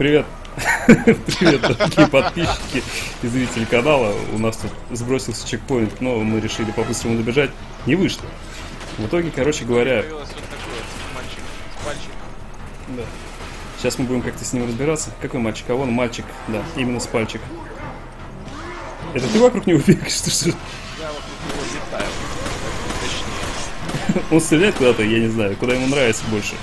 Привет. Привет, дорогие подписчики и зрители канала. У нас тут сбросился чекпоинт, но мы решили по-быстрому добежать. Не вышло. В итоге, короче говоря... Появился вот такой вот мальчик с пальчиком. Да. Сейчас мы будем как-то с ним разбираться. Какой мальчик? А вон мальчик. Да, именно с пальчик. Это ты вокруг него бегаешь? Что? Я вокруг него летаю. Точнее. Он стреляет куда-то, я не знаю, куда ему нравится больше.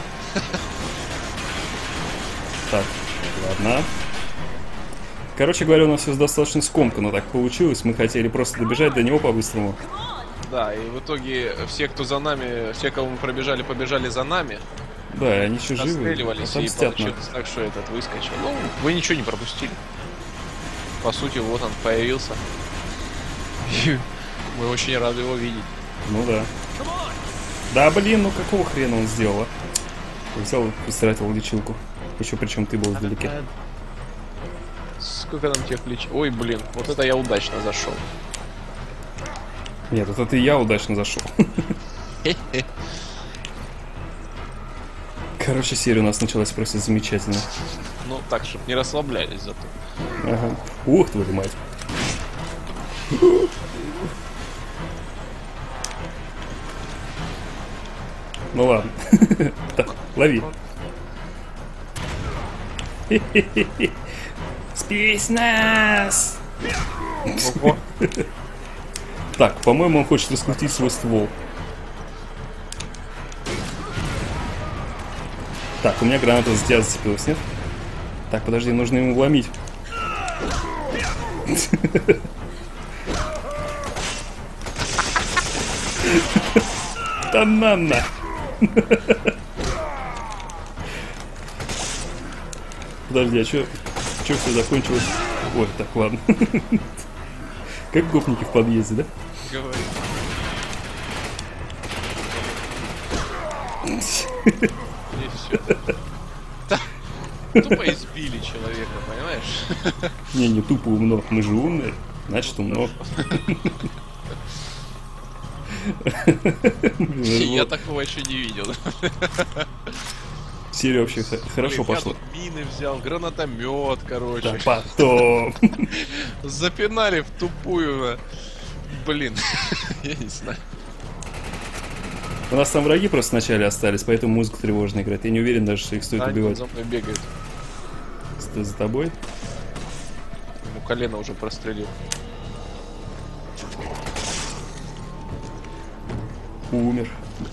Так, ладно. Короче говоря, у нас все достаточно скомканно так получилось. Мы хотели просто добежать до него по-быстрому. Да, и в итоге все, кто за нами, все, кого мы пробежали, побежали за нами. Да, и они еще живы. Отстреливались, и получилось так, что этот выскочил. Ну, вы ничего не пропустили. По сути, вот он появился. И мы очень рады его видеть. Ну да. Да, блин, ну какого хрена он сделал, а? Взял и истратил лечилку. Еще причем ты был вдалеке. Сколько там тех леч... Ой, блин, вот это я удачно зашел. Нет, это я удачно зашел. Короче, серия у нас началась просто замечательно. Ну, так, чтобы не расслаблялись зато. Ага. Ух, твою мать. Ну ладно. Так, лови. Спецназ! Так, по-моему, он хочет раскрутить свой ствол. Так, у меня граната за тебя зацепилась, нет? Так, подожди, нужно ему вломить. Танана! Подожди, а чё все закончилось? Ой, так, ладно. Как гопники в подъезде, да? Говори. И все. Тупо избили человека, понимаешь? Не тупо умно. Мы же умные, значит умно. Я такого еще не видел. Серия вообще хорошо пошла. Я тут мины взял, гранатомет, короче. Да потом. Запинали в тупую. Блин, я не знаю. У нас там враги просто вначале остались, поэтому музыка тревожная играет. Я не уверен даже, что их стоит убивать. За мной бегает. За тобой? Ему колено уже прострелил. Умер.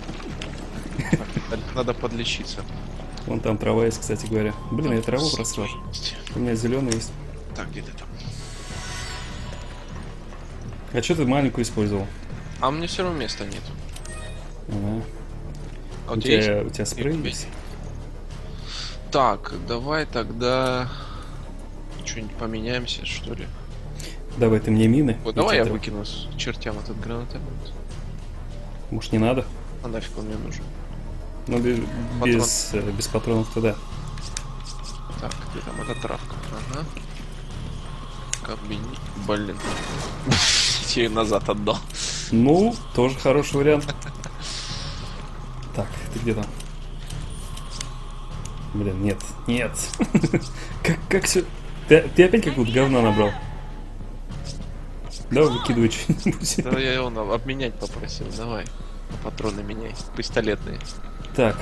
Надо подлечиться. Вон там трава есть, кстати говоря. Блин, я траву просрал. У меня зеленый есть. Так, где ты там? А что ты маленькую использовал? А мне все равно места нет. Ага. А У тебя спрей есть? Так, давай тогда что-нибудь поменяемся, что ли. Давай ты мне мины. Вот, давай я выкину с чертям этот гранатомет. Может, не надо? А нафиг он мне нужен? Ну, без патронов тогда. Так, где там эта травка? Ага. Комбини... Блин. Тебе назад отдал. Ну, тоже хороший вариант. Так, ты где там? Блин, нет. Как все... Ты опять какую-то говна набрал? Давай выкидывай что-нибудь. Да, я его обменять попросил, давай. Патроны меняй, пистолетные. Так,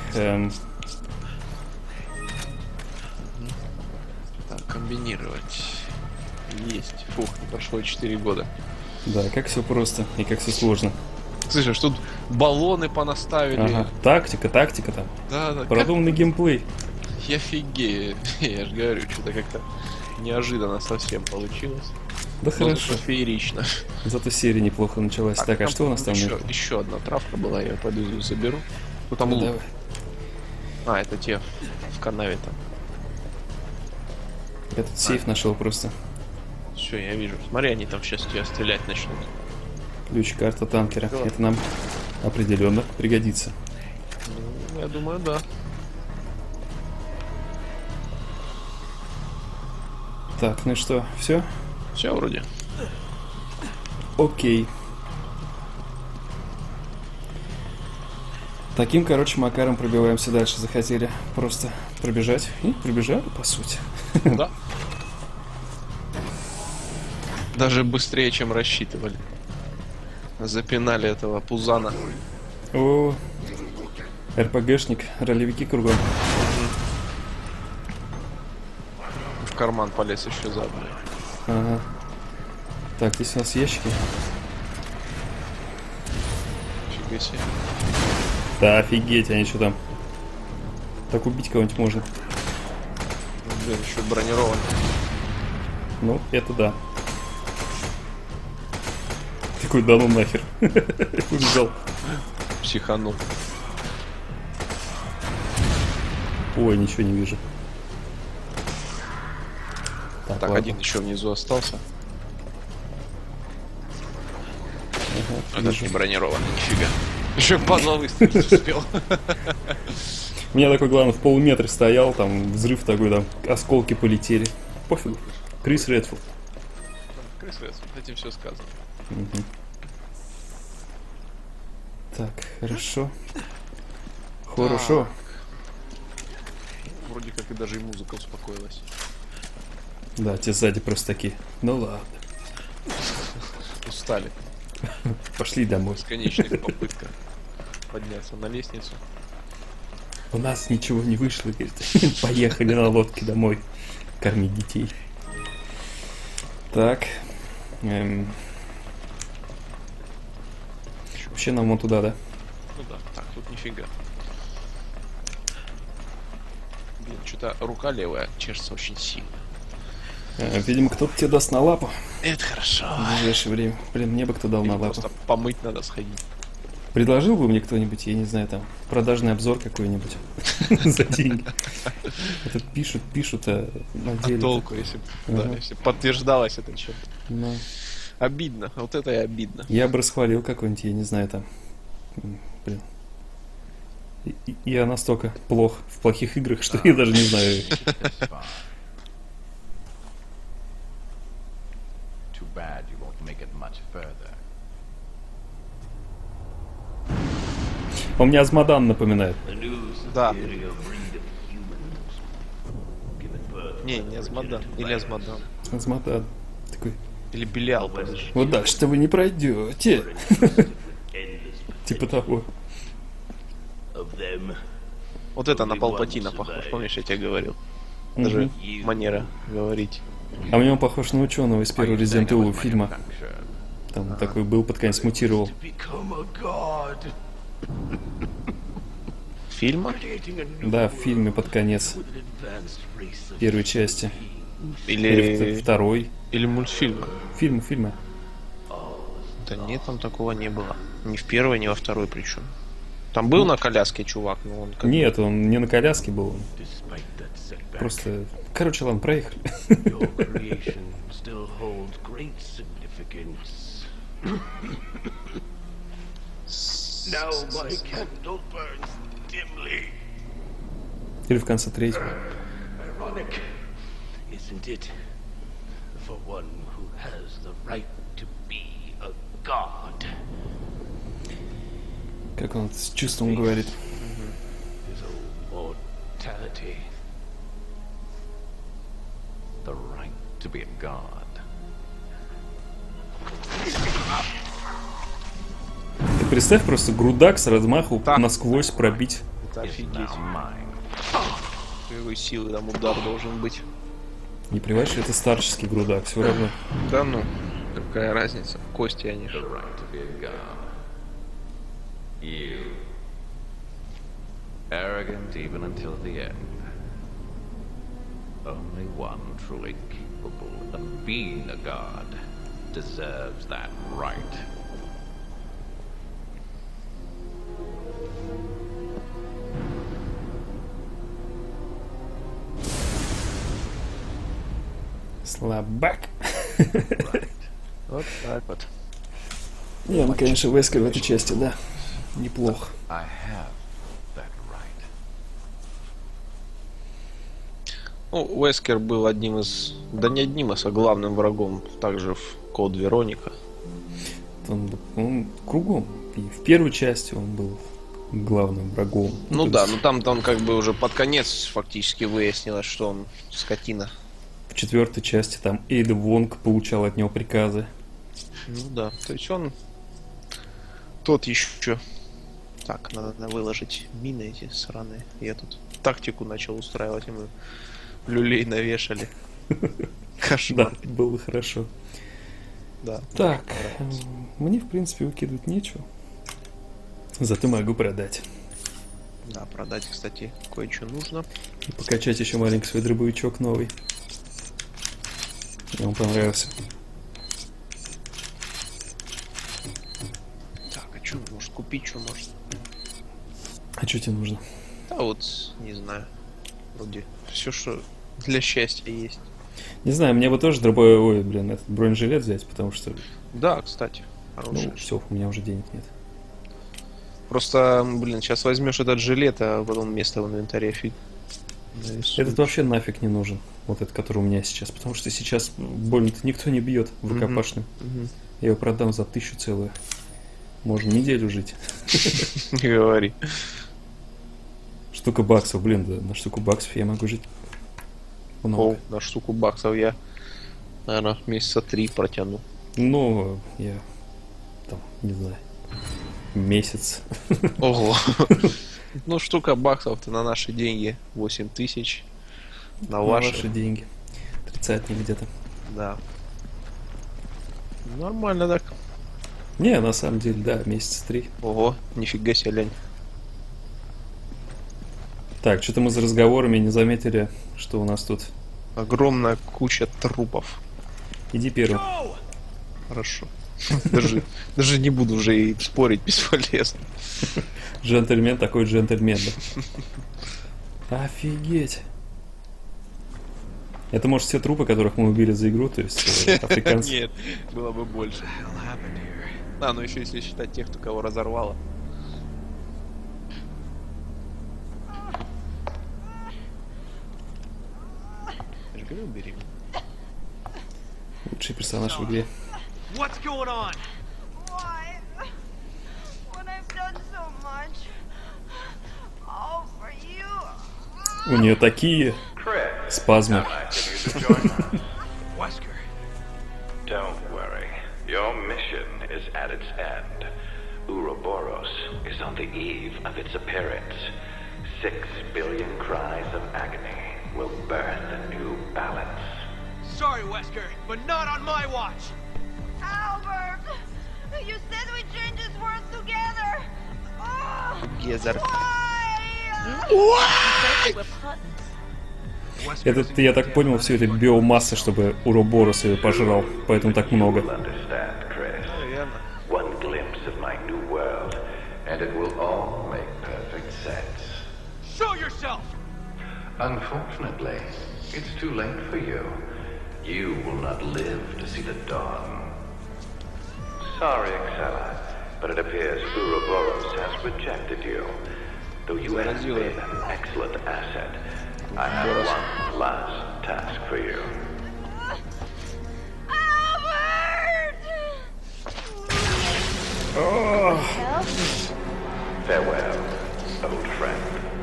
Так, комбинировать. Есть. Фух, не прошло 4 года. Да, как все просто и как все сложно. Слышишь, тут баллоны понаставили. Ага. Тактика там. Да. Продуманный геймплей. Я офигею. Я же говорю, что-то как-то неожиданно совсем получилось. Да хорошо. Феерично. Зато серия неплохо началась. Так, а что у нас там? Еще одна травка была, я ее пойду заберу. Ну там лук. Давай. А, это те в канаве там. Я тут сейф нашел просто. Все, я вижу. Смотри, они там сейчас тебя стрелять начнут. Ключ, карта танкера. Да. Это нам определенно пригодится. Ну, я думаю, да. Так, ну и что, все? Все вроде. Окей. Таким, короче, макаром пробиваемся дальше. Захотели просто пробежать. И пробежали, по сути. Да. Даже быстрее, чем рассчитывали. Запинали этого пузана. О, РПГшник, ролевики кругом. В карман полез еще заодно. Ага. Так, здесь у нас ящики. Фига себе. Да, офигеть, они что там? Так убить кого-нибудь можно. Блин, еще бронирован. Ну, это да. Такой, да ну нахер. Убежал. Психанул. Ой, ничего не вижу. Так, ладно. один еще внизу остался. Ага, Этот вижу. не бронированный, нифига. Еще по новой стрелять успел. У меня такой, главное, в полуметре стоял, там взрыв такой, там осколки полетели. Пофигу. Крис Редфилд. Крис Редфилд, этим все сказано. Мгм. Так, хорошо. Хорошо. Вроде как и даже и музыка успокоилась. Да, те сзади просто такие. Ну ладно. Устали. Пошли домой. Бесконечная попытка подняться на лестницу. У нас ничего не вышло, говорит. Поехали на лодке домой. Кормить детей. Так. Вообще нам вон туда, да? Ну да, так, тут нифига. Блин, что-то рука левая чешется очень сильно. Видимо, кто-то тебе даст на лапу Это хорошо. в ближайшее время. Блин, мне бы кто дал Или на лапу. просто помыть надо сходить. Предложил бы мне кто-нибудь, я не знаю, там, продажный обзор какой-нибудь за деньги. Это пишут, а на А деле. толку, если, да, Ага. если подтверждалось это что-то. Ну, Обидно, вот это и обидно. я бы расхвалил какой-нибудь, я не знаю, там. Блин. Я настолько плох в плохих играх, что я даже не знаю. Too bad you won't make it much further. Он мне Азмодан напоминает. Да. Не Азмодан. Или Азмодан. Азмодан. Такой. Или Белиал, подожди. Вот дальше-то вы не пройдете. Типа того. Вот это на Палпатина похож, помнишь, я тебе говорил? Даже манера говорить. А мне он похож на ученого из первого Resident Evil фильма. Там такой был, под конец мутировал. Фильма? Да, в фильме под конец первой части. Или второй. Или мультфильма? Фильмы. Да нет, там такого не было. Ни в первой, ни во второй причем. Там был на коляске чувак, но он как Нет, он не на коляске был. Он просто... Короче, ладно, проехали. Your creation still holds great significance. Now my candle burns dimly. Или в конце третьего. Ironic, isn't it? For one who has the right to be a god. Как он с чувством говорит. His own mortality. The right to be a god. Ты представь просто грудак с размаху Так. насквозь пробить. это Is офигеть. now mine. Какой силы там удар должен быть. Не понимаешь, это старческий грудак, все равно. Да ну, какая разница? Кости они The же. right to be a god. You. Arrogant even until the end. Only one truly capable of being a god deserves that right. Слабак. Вот так вот. Не, ну конечно, Вескер в этой части, да. Неплохо. I have that right. Ну, Вескер был одним из... Да не одним, а главным врагом. Также в Код Вероника. Он кругом. И в первой части он был главным врагом. Ну То да, есть ну там-то он как бы уже под конец фактически выяснилось, что он скотина. в 4-й части там Эйда Вонг получал от него приказы. Ну да, то есть он тот еще. Так, надо выложить мины эти сраные. Я тут тактику начал устраивать, и мы люлей навешали. Да, Кошмар. было хорошо. Да. Так, мне в принципе выкидывать нечего. Зато могу продать. Да, продать, кстати, кое-что нужно. И покачать еще маленький свой дробовичок новый. Мне он понравился. Так, а что, может купить, что может? А что тебе нужно? Да вот, не знаю. Вроде все, что для счастья есть. Не знаю, мне бы тоже этот бронежилет взять, потому что, Да, кстати, хороший. ну, все, у меня уже денег нет. Просто, блин, сейчас возьмешь этот жилет, а потом место в инвентаре нарисуешь. Этот вообще нафиг не нужен. Вот этот, который у меня сейчас. Потому что сейчас больно-то никто не бьет в рукопашном. Мгм. Я его продам за 1000 целую. Можно неделю жить. Не говори. Штука баксов, блин, да, на штуку баксов я могу жить. О, Много. на штуку баксов я, наверное, месяца 3 протяну. Ну, я там, не знаю, месяц. Ого. Ну, штука баксов-то на наши деньги 8000. На На ваши. ваши деньги. 30 где-то. Да. Нормально так. Не, на самом деле, да, месяца 3. Ого, нифига себе, лень. Так, что-то мы за разговорами не заметили, что у нас тут. Огромная куча трупов. Иди первым. Хорошо. Даже не буду уже и спорить, бесполезно. Джентльмен такой джентльмен, да. Офигеть. Это, может, все трупы, которых мы убили за игру, то есть африканцы. Нет, было бы больше. А, ну еще если считать тех, кто кого разорвало. Я же говорил, бери. Лучший персонаж в игре. What's going on? Why? When I've done so much. All for you. У нее такие спазмы. Wesker. Don't worry. Your mission is at its end. Ouroboros is on the eve of its appearance. 6 billion cries of agony will birth a new balance. Sorry, Wesker, but not on my watch. Albert! You said we change this world together! Oh, Гезер. why? Это, я так понял, все это биомасса, чтобы Уроборос ее пожрал, поэтому так много. You'll understand, Chris. Наверное. One glimpse of my new world, and it will all make perfect sense. Show yourself! Unfortunately, it's too late for you. You will not live to see the dawn. Sorry, Excella, but it appears Ouroboros has rejected you. Though you have been an excellent asset, I have one last task for you. Albert! Farewell, old friend.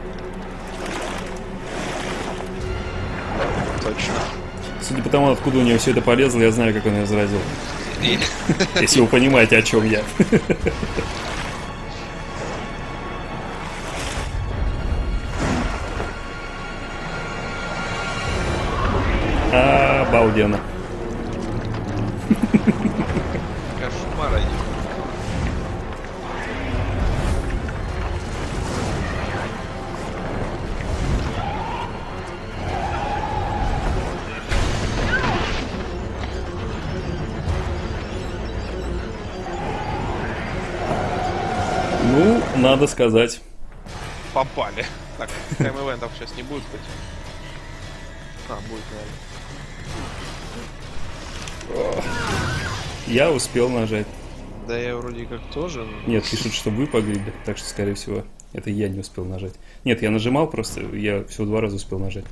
Точно. Судя по тому, откуда у нее все это полезло, я знаю, как он ее заразил. Если вы понимаете, о чем я. Обалденно. Кошмар один. Ну, надо сказать. Попали. Так, тайм-эвентов сейчас не будет быть. А, будет, наверное. Я успел нажать. Да я вроде как тоже. Нет, пишут, что вы погибли, так что, скорее всего, это я не успел нажать. Нет, я нажимал просто, я всего 2 раза успел нажать.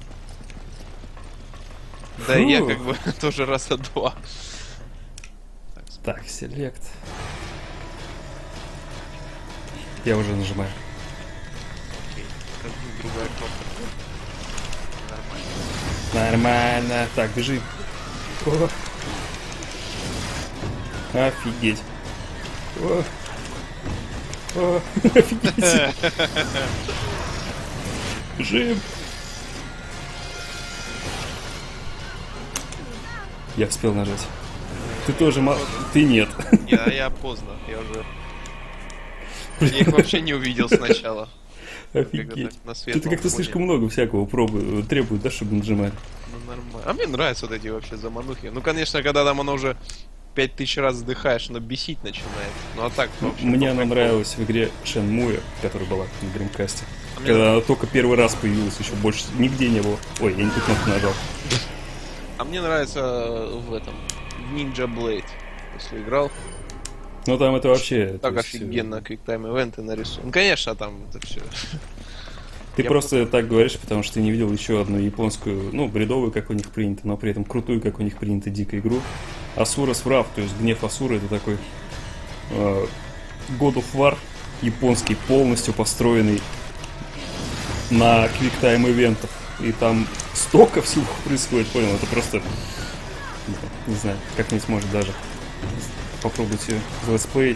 Да и я Фу. как бы тоже раза 2. Так, селект. Я уже нажимаю. Другая кнопка. Нормально. Так, бежи. О. Офигеть. О. О. Офигеть. Бежим. Я успел нажать. Ты тоже Ты нет. Я поздно. Я уже... Я их вообще не увидел сначала. Офигеть. Что-то как-то слишком много всякого требует, да, чтобы нажимать. Ну нормально. А мне нравятся вот эти вообще заманухи. Ну, конечно, когда там оно уже 5000 раз вздыхаешь, оно бесить начинает. Ну а так вообще. Мне она нравилась в игре Shenmue, которая была на Dreamcast. Когда она только первый раз появилась, еще больше нигде не было. Ой, я не ту кнопку нажал. А мне нравится в этом в Ninja Blade, если играл. Ну там это вообще... Так офигенно, квиктайм ивенты нарисованы. Ну, конечно, там это все. Ты просто так говоришь, потому что ты не видел еще одну японскую, ну, бредовую, как у них принято, но при этом крутую, как у них принято, дикую игру. Асурас Wrath, то есть гнев Асуры, это такой God of War японский, полностью построенный на квиктайм ивентах. И там столько всего происходит, понял? Это просто, не знаю, как-нибудь может даже попробуйте летсплей.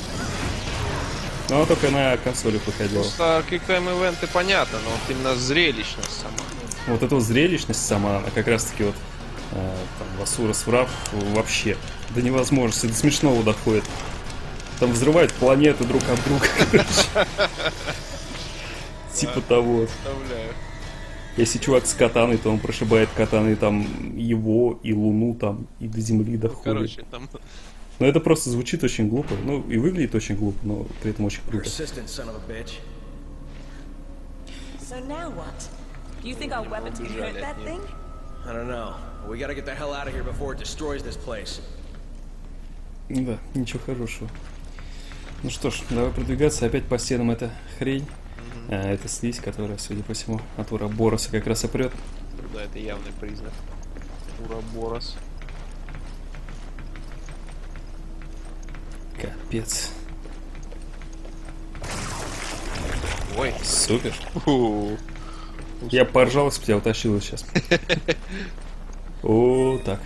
Но только на консолях выходила. Просто квиктайм ивенты понятно, но вот именно зрелищность сама. Вот эта вот зрелищность сама, она как раз таки вот там в Асурас Wrath вообще до невозможности, до смешного доходит. Там взрывают планеты друг от друга. Типа того. Представляю. Если чувак с катаной, то он прошибает катаной там его и Луну там и до Земли доходит. Короче, там... Но это просто звучит очень глупо. Ну и выглядит очень глупо, но при этом очень круто. So now what? Do you think our weapons can hurt that thing? I don't know. We gotta get the hell out of here before it destroys this place. Да, ничего хорошего. Ну что ж, давай продвигаться. Опять по стенам эта хрень. Это слизь, которая, судя по всему, от Уробороса как раз и прет. Да, это явный признак. Уроборос. Капец. Ой. Супер. Я поржал, если бы тебя утащил сейчас. О, так.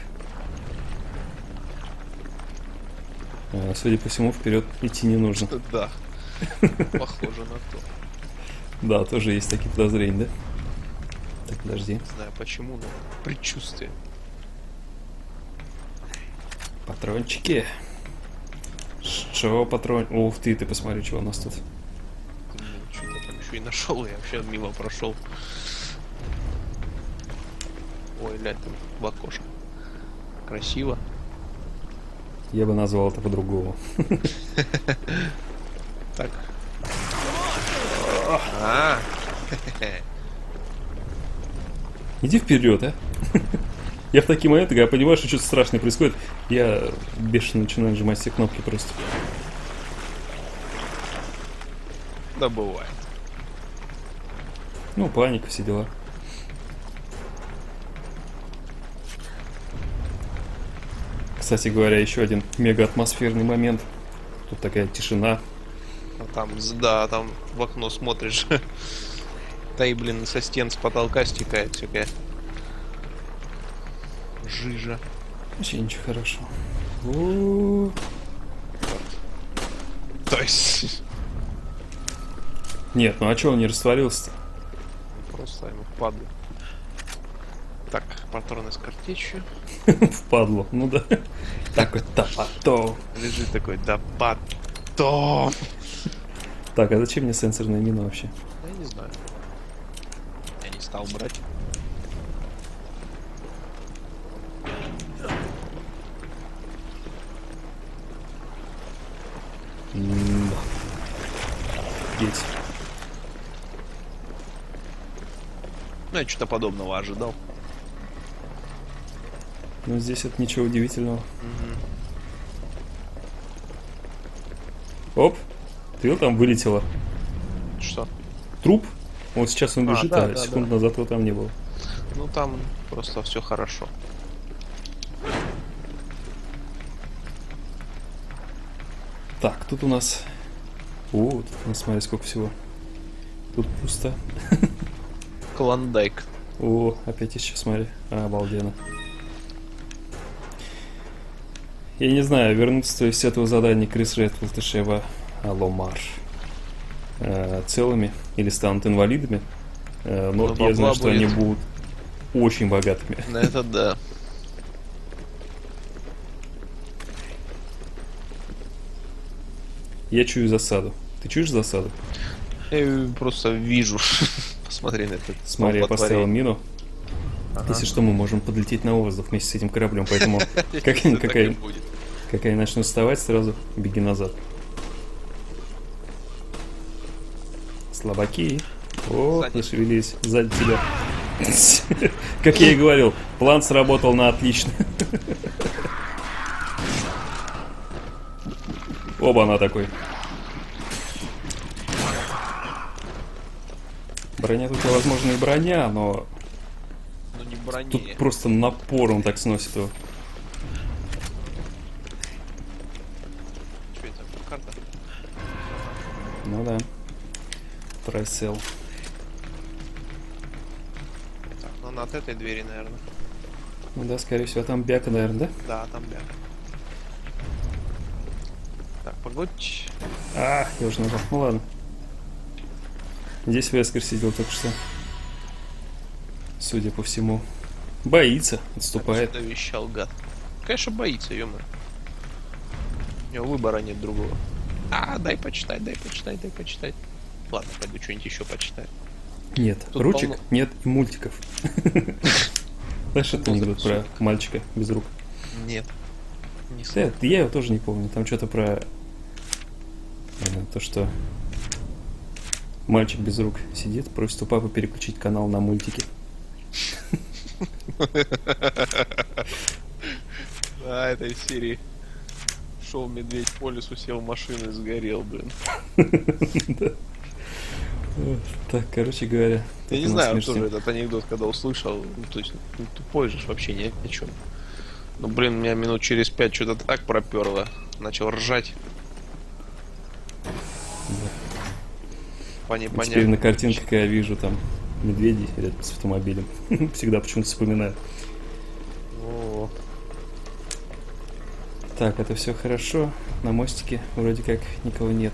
Судя по всему, вперед идти не нужно. Да. Похоже на то. Да, тоже есть такие подозрения, да? Так, подожди. Не знаю почему, но предчувствие. Патрончики. Что патрон? Ух ты посмотри, что у нас тут. Что-то там еще и нашел, я вообще мимо прошел. Ой, глянь, там в окошко. Красиво. Я бы назвал это по-другому. Так. Иди вперед, а. Я в такие моменты, когда понимаю, что что-то страшное происходит, я бешено начинаю нажимать все кнопки просто. Да бывает. Ну, паника, все дела. Кстати говоря, еще один мега атмосферный момент. Тут такая тишина. А там, да, там в окно смотришь. Да и, блин, со стен, с потолка стекает всякая жижа. Вообще ничего хорошего. О-о-о. То есть... Нет, ну а что он не растворился-то? Просто ему впадло. Так, патроны с картечью. Впадло, ну да. Такой, да потом. Лежит такой, да потом. Так, а зачем мне сенсорная мина вообще? Я не знаю. Я не стал брать. Есть. Ну, я что-то подобного ожидал. Ну, здесь это ничего удивительного. Оп, ты там вылетела. Что? Труп? Вот сейчас он лежит, да, а да, секунд назад его там не было. Ну, там просто все хорошо. Так, тут у нас... О, тут у нас, смотри, сколько всего. Тут пусто. Клондайк. О, опять еще, смотри. Обалденно. Я не знаю, вернуться, то есть, с этого задания Крис Редфилд и Шева Аломар целыми или станут инвалидами. Но я знаю, что они будут очень богатыми. Это да. Я чую засаду. Ты чуешь засаду? Я её просто вижу. Посмотри на это. Смотри, я поставил мину. Если что, мы можем подлететь на воздух вместе с этим кораблем, поэтому как я начну вставать, сразу беги назад. Слабаки. О, зашевелись сзади тебя. Как я и говорил, план сработал на отлично. Оба она такой. Броня тут, возможно, и броня, но не брони. Тут просто напором так сносит его. Что это? Карта? Ну да. Прайсел. Так, ну она от этой двери, наверное. Ну да, скорее всего, там бяка, наверное, да? Да, там бяка. Так, погодь. Я уже нажал. Ну ладно. Здесь Вескер сидел только что. Судя по всему. Боится, отступает. Так, вещал, гад. Конечно, боится, ё-моё. У него выбора нет другого. Дай почитать. Ладно, пойду что-нибудь еще почитаю. Нет, Тут ручек полно... нет и мультиков. Знаешь, это анекдот про мальчика без рук? Нет. Не слышал. Я его тоже не помню. Там что-то про то, что мальчик без рук сидит, просит у папы переключить канал на мультики. Да, этой серии. Шел медведь по лесу, сел в машину и сгорел, блин. Так, короче говоря. Я не знаю, тоже этот анекдот, когда услышал, то есть тупой же вообще ни о чем. Ну, блин, меня минут через 5 что-то так проперло. Начал ржать. Теперь на картинках я вижу там медведей рядом с автомобилем. Всегда почему-то вспоминаю. О. Так, это все хорошо. На мостике вроде как никого нет.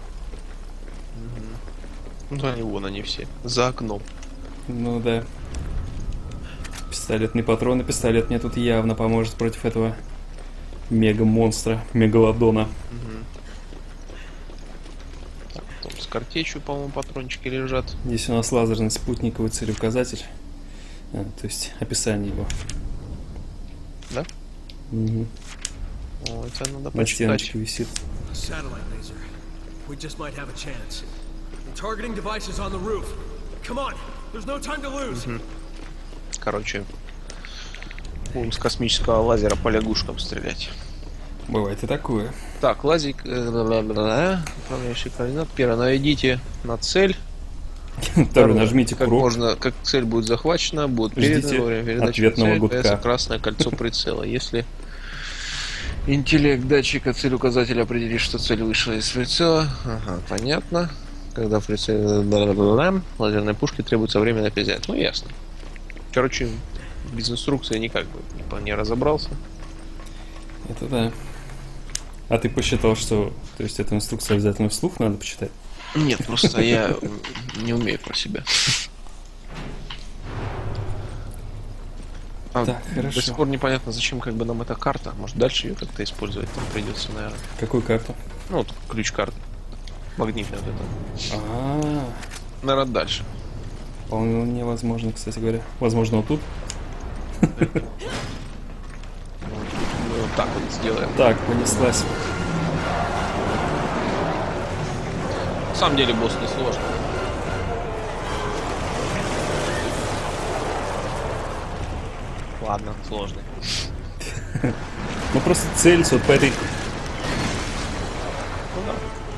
Ну, они все. За окном. Ну да. Пистолетный патрон и пистолет мне тут явно поможет против этого мега-монстра, мегалодона. Так, потом с картечью, по-моему, патрончики лежат. Здесь у нас лазерный спутниковый целеуказатель. То есть описание его. Да? Угу. О, это надо На почитать. стеночке висит. Satellite laser. We just might have a chance. The targeting device is on the roof. Come on, there's no time to lose. Короче, будем с космического лазера по лягушкам стрелять. Бывает и такое. Так, лазик, управляющий координат. Первое, наведите на цель. Второе, нажмите как курок. можно, как цель будет захвачена, будет Ждите во время передачи ответного цели, гудка. появится красное кольцо прицела. Если интеллект датчика цель указателя определит, что цель вышла из прицела, понятно. Когда в прицеле лазерной пушки требуется время на перезаряд. Ну, ясно. Короче, без инструкции никак бы не разобрался. Это да. А ты посчитал, что... То есть эту инструкцию обязательно вслух надо почитать? Нет, просто я не умею про себя. Так, хорошо. До сих пор непонятно, зачем как бы нам эта карта. Может, дальше ее как-то использовать там придется, наверное. Какую карту? Ну, вот ключ-карта. Магнитная вот эта. Наверное, дальше. Вполне возможно, кстати говоря. Возможно, вот тут. Вот так вот сделаем. Так, понеслась. На самом деле босс не сложный. Ладно, сложный. Ну просто целься вот по этой... Ну да.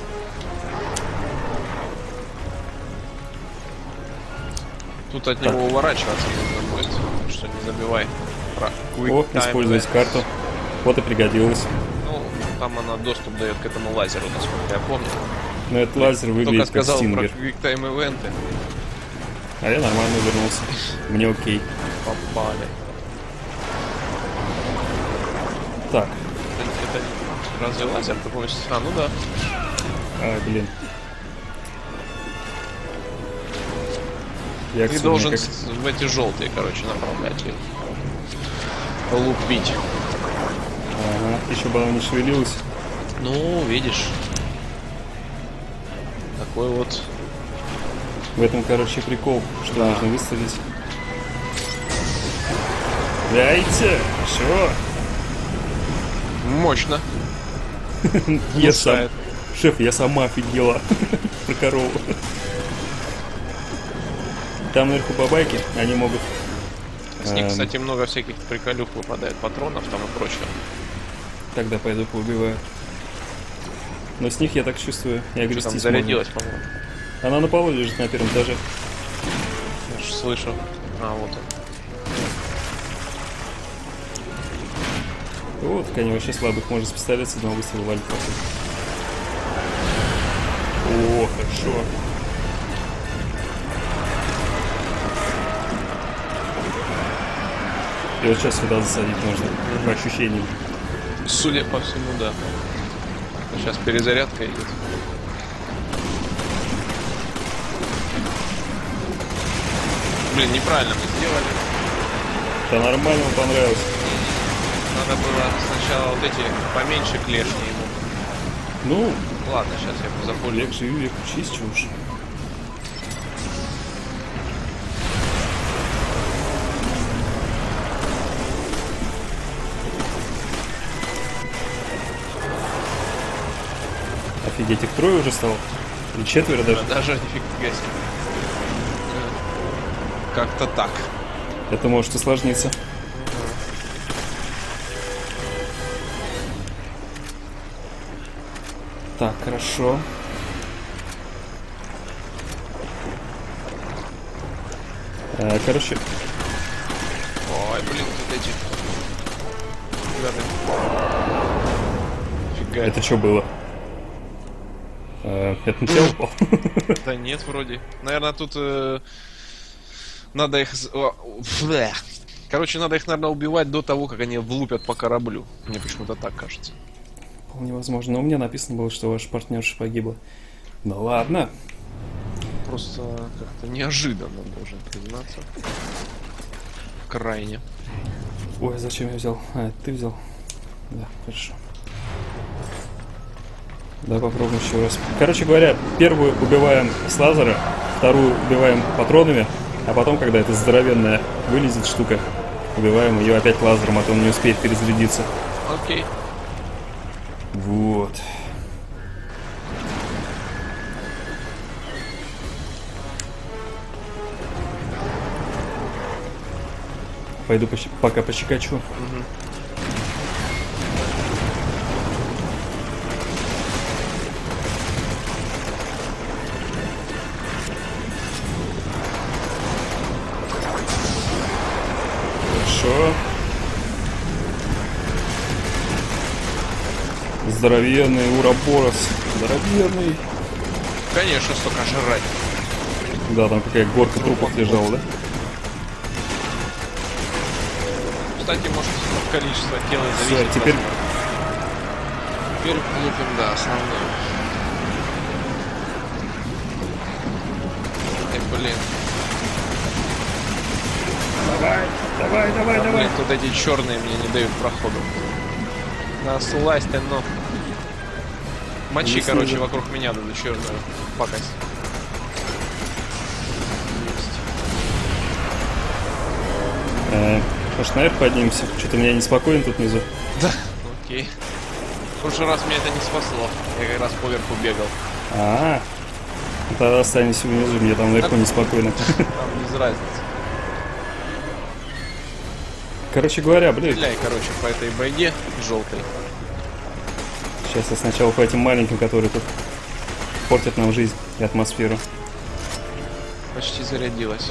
Тут от него уворачиваться нужно будет. Так что не забивай. О, использовать карту. Вот и пригодилось. Ну, там она доступ дает к этому лазеру, насколько я помню. Но этот лазер Только выглядит как сказал про Стингер. квиктайм ивенты. А я нормально вернулся. Мне окей. Попали. Так. Это разве лазер? Ты помнишь? А, ну да. А, блин. Я Ты должен в эти желтые, короче, направлять их. Лупить. Ага, еще бы она не шевелилась. Ну, видишь. Такой вот. В этом, короче, прикол, что нужно выстрелить. Дайте! Чего? Мощно. Я сам. Шеф, я сама офигела. Про корову. Там наверху бабайки, они могут... С них, кстати, много всяких приколюх выпадает, патронов там и прочего. Тогда пойду поубиваю. Но с них, я так чувствую, и Что там огрестись зарядилась, можно. по-моему. Она на полу лежит на первом этаже. Я ж слышу. А, вот он. Вот, так они вообще слабых может с пистолета с одного выстрела валить. О, хорошо. И вот сейчас сюда засадить можно, по ощущениям. Судя по всему, да. Сейчас перезарядка идет. Блин, неправильно мы сделали. Да нормально, ему понравилось. Надо было сначала вот эти поменьше клешни ему. Ну, Ладно, сейчас я запулю. Олег живи, век учись, чушь. Офигеть, их трое уже стало? Или четверо даже? Даже нифига себе. Как-то так. Это может усложниться. Так, хорошо. Короче, Ой, блин, вот эти. Фига. это что было? Это на тебя упал? Да нет, вроде. Наверное, тут надо их... Короче, надо их, наверное, убивать до того, как они влупят по кораблю. Мне почему-то так кажется. Вполне возможно. Но у меня написано было, что ваш партнерша погибла. Ну ладно. Просто как-то неожиданно, должен признаться. Крайне. Ой, зачем я взял? А, это ты взял? Да, хорошо. Да, попробуем еще раз. Короче говоря, первую убиваем с лазера, вторую убиваем патронами, а потом, когда эта здоровенная вылезет штука, убиваем ее опять лазером, а то он не успеет перезарядиться. Окей. Вот. Пойду пока пощекочу. Хорошо. Здоровенный Ураборос. Здоровенный. Конечно, столько жрать. Да, там какая горка трупов лежала, да? Кстати, может, от количества тела Все, зависит. теперь... Теперь лупим, да, основную. Блин. Давай. Блин, тут эти черные мне не дают проходу. Да, слазь ты, но. Мочи, Есть короче, ниже. вокруг меня надо черную пакость. Может, наверх поднимемся? Что-то меня неспокойно тут внизу. Да, окей. В прошлый раз меня это не спасло. Я как раз поверху бегал. Ну, тогда останемся внизу, мне там наверху неспокойно. Там без разницы. Короче говоря, блин, Стреляй, короче, по этой байге желтой. сейчас я сначала по этим маленьким, которые тут портят нам жизнь и атмосферу. Почти зарядилась.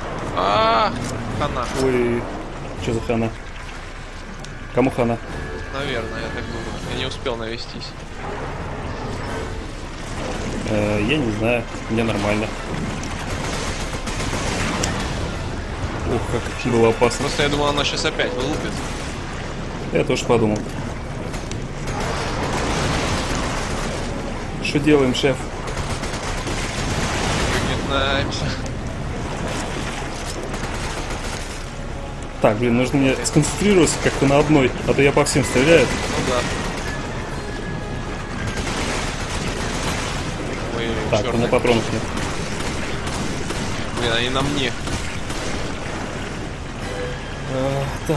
Хана. Ой, что за хана? Кому хана? Наверное, я так думаю. Я не успел навестись. Я не знаю, мне нормально. Ух, как было опасно. Просто я думал, она сейчас опять вылупит. Я тоже подумал. Что делаем, шеф? Выгибаемся. Так, блин, нужно мне сконцентрироваться как-то на одной, а то я по всем стреляю. Ну да. Ой, Так, у чёрный. меня патронов нет. Блин, они на мне. Так.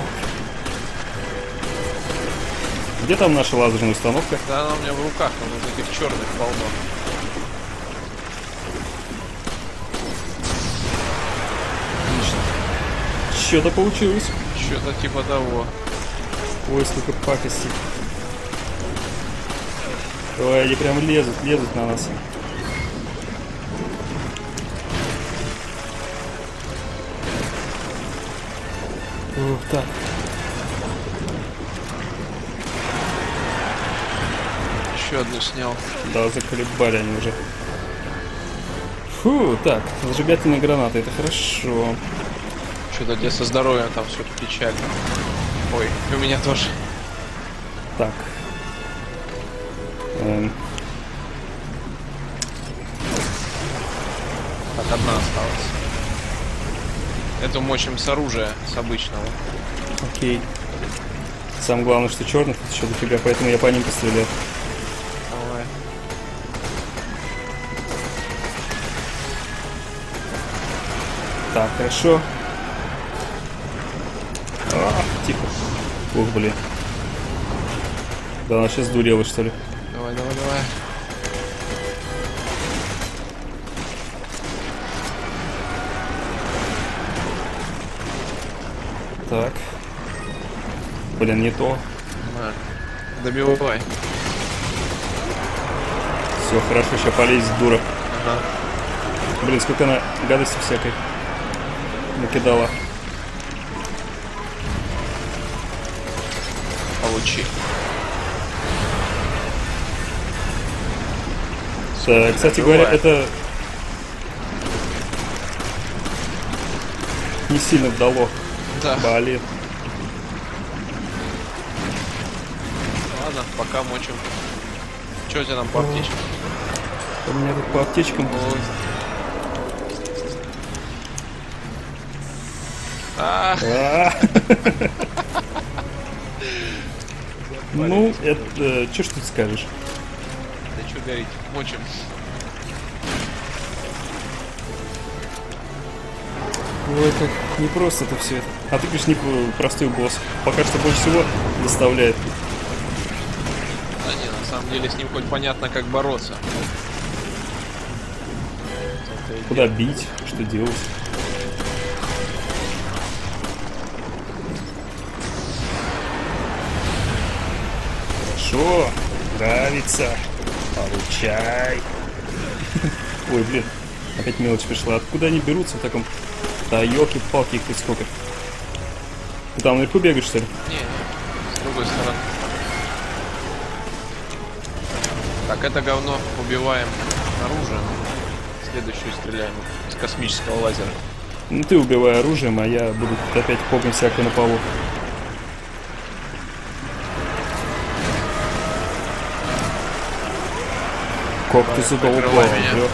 Где там наша лазерная установка? Да, она у меня в руках, но вот этих черных полно. Что-то получилось. Что-то типа того. Ой, сколько пакостей. Ой, они прям лезут на нас. Ух, так. Еще одну снял. Да, заколебали они уже. Фу, так, зажигательные гранаты, это хорошо. Что-то тебе со здоровьем там все печально. Ой, и у меня тоже. Так. Так, одна осталась. Эту мочим с оружия, с обычного. Окей. Самое главное, что черных тут еще дофига, поэтому я по ним постреляю. Давай. Так, хорошо. Тихо. Ух, блин. Да, она сейчас дурела, что ли. Давай, давай, давай. Так. Блин, не то. На. Добивай. Все, хорошо, сейчас полезет, дура. Ага. Блин, сколько она гадости всякой накидала. Получи. Кстати говоря, это не сильно дало. Да. Блин. Ладно, пока мочим. Что у тебя там по аптечкам? У меня тут по аптечкам. Ой. А, Ну, это... Что ж тут скажешь? да что говорить, мочим. Ой, как непросто это все. А ты, конечно, не простой босс. Пока что больше всего доставляет. Да не, на самом деле с ним хоть понятно, как бороться. Куда бить? Что делать? Хорошо. Нравится. Получай. Ой, блин. Опять мелочь пришла. Откуда они берутся в таком... Да ёлки-палки, их тут сколько. Ты там наверху бегаешь, что ли? Не, с другой стороны. Так, это говно убиваем оружием. Следующую стреляем с космического лазера. Ну ты убивай оружием, а я буду тут опять погнуть всякое на полу. Как ты задолбал, прикрывай меня. бля.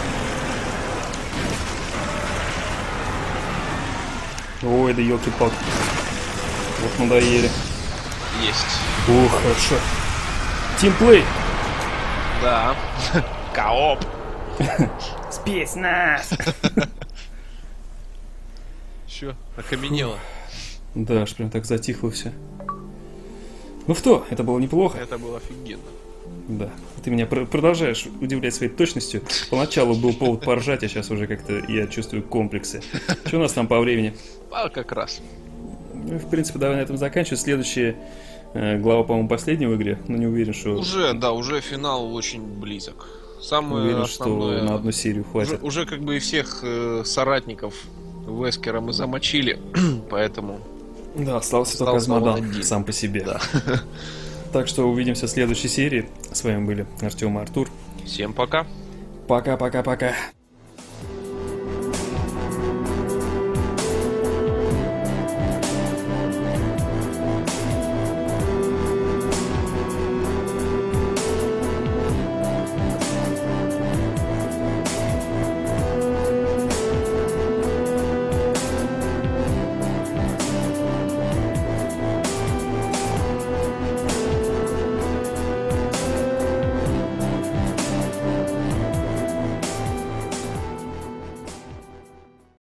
Ой, да ёлки-палки. Вот надоели. Есть. Ух, хорошо. Тимплей. Да. Кооп. Спецназ. Чё, окаменело. Да, аж прям так затихло все. Ну что, это было неплохо. Это было офигенно. Да. Ты меня продолжаешь удивлять своей точностью. Поначалу был повод поржать, а сейчас уже как-то я чувствую комплексы. Что у нас там по времени? А, как раз. Ну, в принципе, давай на этом заканчивать. Следующая глава, по-моему, последняя в игре. Но не уверен, что... Уже, да, уже финал очень близок. Самое Уверен, основное... что на одну серию хватит. Уже как бы и всех соратников Вескера мы замочили, поэтому... Да, остался только Остался он Азмодан один. сам по себе. Да. Так что увидимся в следующей серии. С вами были Артем и Артур. Всем пока. Пока-пока-пока.